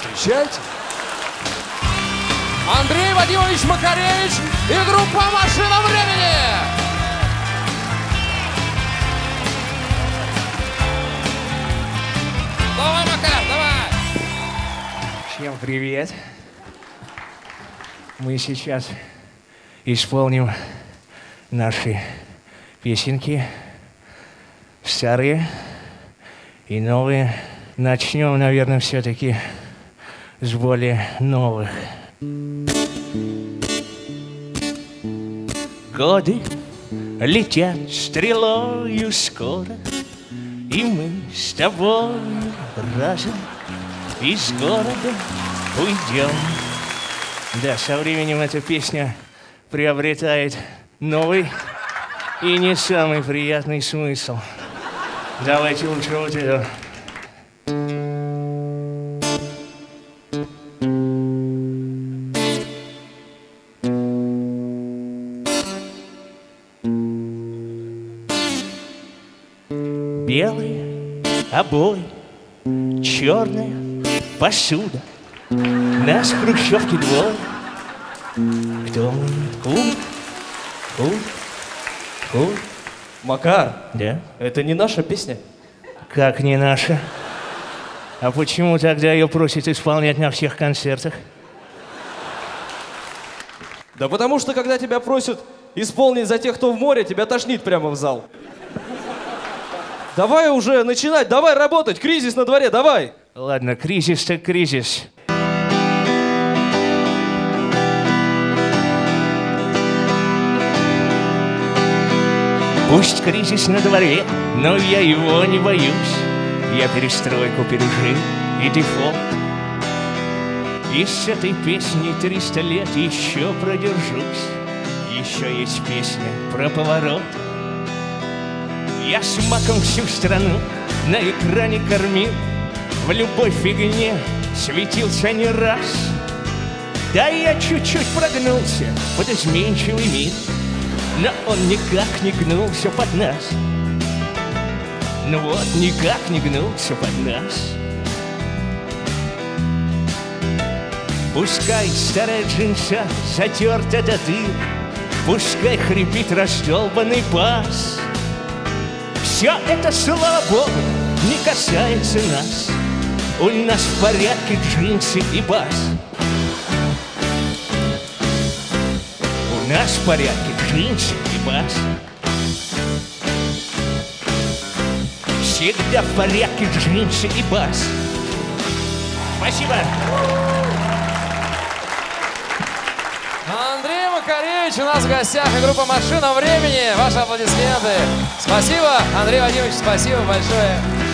Встречайте. Андрей Вадимович Макаревич и группа «Машина времени». Давай, Макар, давай. Всем привет. Мы сейчас исполним наши песенки, старые и новые. Начнем, наверное, все-таки с более новых. Годы летят стрелою скоро, и мы с тобой разом из города уйдем. Да, со временем эта песня приобретает новый и не самый приятный смысл. Давайте лучше вот это. Белые обои, черная посуда. Нас в хрущевке двое. Кто мы? Кур. Макар, Да? это не наша песня. Как не наша? А почему тогда ее просят исполнять на всех концертах? Да потому что, когда тебя просят исполнить за тех, кто в море, тебя тошнит прямо в зал. Давай уже начинать, давай работать, кризис на дворе, давай. Ладно, кризис так кризис. Пусть кризис на дворе, но я его не боюсь. Я перестройку пережил и дефолт. И с этой песней 300 лет еще продержусь. Еще есть песня про поворот. Я с маком всю страну на экране кормил, в любой фигне светился не раз. Да я чуть-чуть прогнулся под изменчивый мир, но он никак не гнулся под нас. Ну вот, никак не гнулся под нас. Пускай старая джинса затерта до дыр, пускай хрипит раздолбанный бас. Все это, слава богу, не касается нас. У нас в порядке джинсы и бас. У нас в порядке джинсы и бас. Всегда в порядке джинсы и бас. Спасибо. Андрей Макаревич у нас в гостях и группа «Машина времени». Ваши аплодисменты. Спасибо, Андрей Вадимович, спасибо большое.